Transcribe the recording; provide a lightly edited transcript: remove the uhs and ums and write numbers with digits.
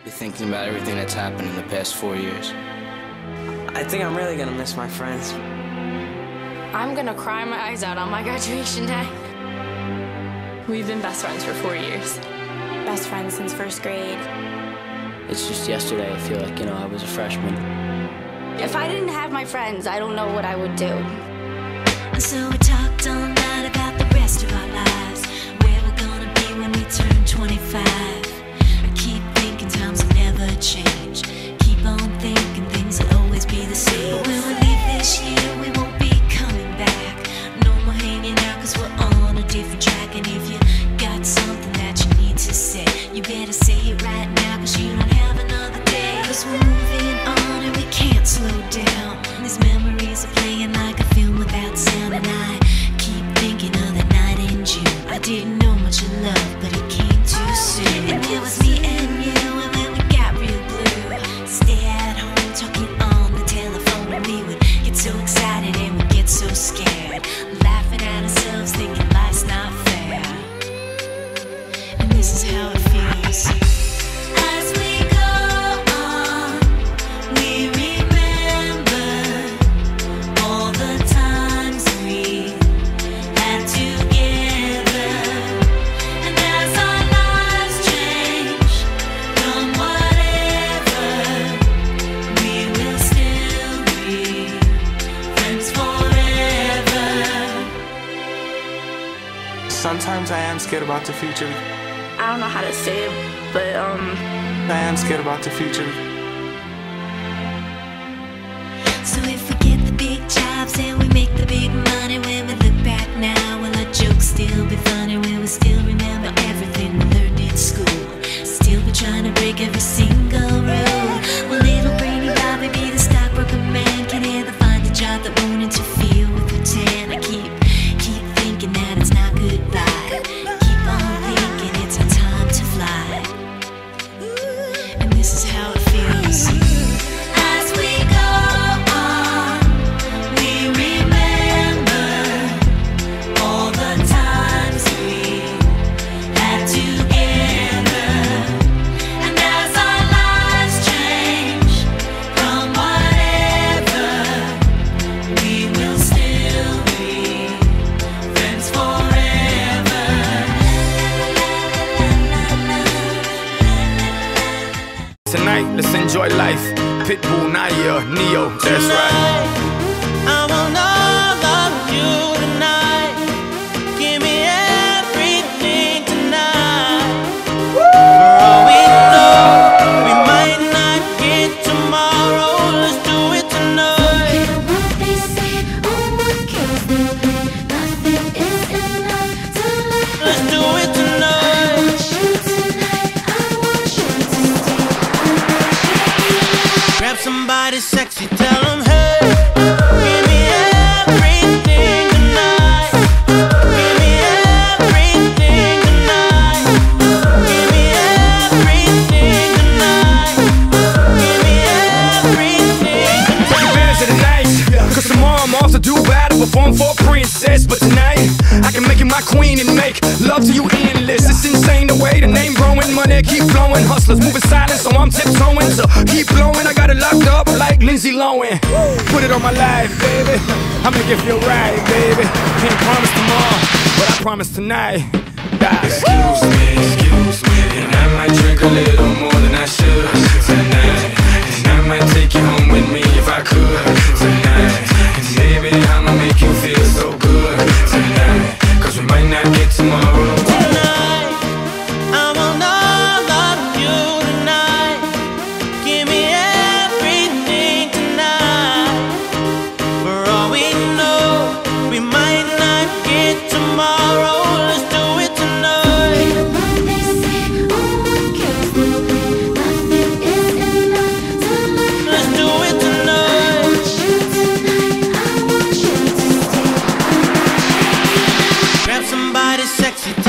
You're thinking about everything that's happened in the past 4 years. I think I'm really gonna miss my friends. I'm gonna cry my eyes out on my graduation day. We've been best friends for 4 years. Best friends since first grade. It's just yesterday, I feel like, I was a freshman. If I didn't have my friends, I don't know what I would do. And so we talked all night about the rest of our lives, where we're gonna be when we turn 25. I keep thinking times will never change. Keep on thinking things will always be the same. But when we leave this year, we won't be coming back. No more hanging out, cause we're on a different track. And if you got something that you need to say, you better say it right now, cause you don't have another day. Cause we're moving on and we can't slow down. These memories are playing like a film without sound. And I keep thinking of that night in June. I didn't know much of love, but it came too soon. And it was me and you, and then we got real blue. Stay at home talking on the telephone, and we would get so excited and we'd get so scared, laughing at ourselves, thinking life's not fair. And this is how it feels. As we go on, we remember all the times we had together. And as our lives change from whatever, we will still be friends forever. Sometimes I am scared about the future. I don't know how to say it, but I am scared about the future. So if we get the big jobs and we make the big money, when we look back now, will our jokes still be funny? Will we still remember everything we learned in school? Still be trying to break every single rule? Will little brainy Bobby be the stockbroker man? Can he ever find a job that won't interfere with routine? I keep thinking that it's not goodbye. Keep on thinking it's our time to fly. And this is how it feels. As we go on, we remember all the times we had together. And as our lives change from whatever, we will still be friends forever. Tonight, let's enjoy life. Pitbull, Naya, Neo, that's right. I want all of you tonight. Give me everything tonight. For all we know, we might not get tomorrow. Let's do it tonight. What they say, oh my girls, nothing is enough to love. Let's do it tonight. I want you tonight, I want you to stay. Grab somebody sexy, tell them hey. Give me everything tonight. Give me everything tonight. Give me everything tonight. Give me everything Take tonight. advantage of the night, cause tomorrow I'm off to do battle, perform for a princess. But tonight, I can make you my queen and make love to you endless. It's insane the way the name growing, money keep flowing. Hustlers moving silent, so I'm tiptoeing. So keep blowing, I got it locked up like Lindsay Lohan. Put it on my life, baby, I'ma give you a ride, baby. Can't promise tomorrow, but I promise tonight. Excuse me, and I might drink a little more than I should tonight. And I might take you home with me if I could tonight. And baby, I'ma make you feel so good tonight. Cause we might not get tomorrow. Tonight, I want all of you tonight. Give me everything tonight. For all we know, we might not get tomorrow. Let's do it tonight. What they say, oh my girls, nothing is enough to love. Let's do it I tonight. want you tonight, I want you to stay. Grab somebody sexy.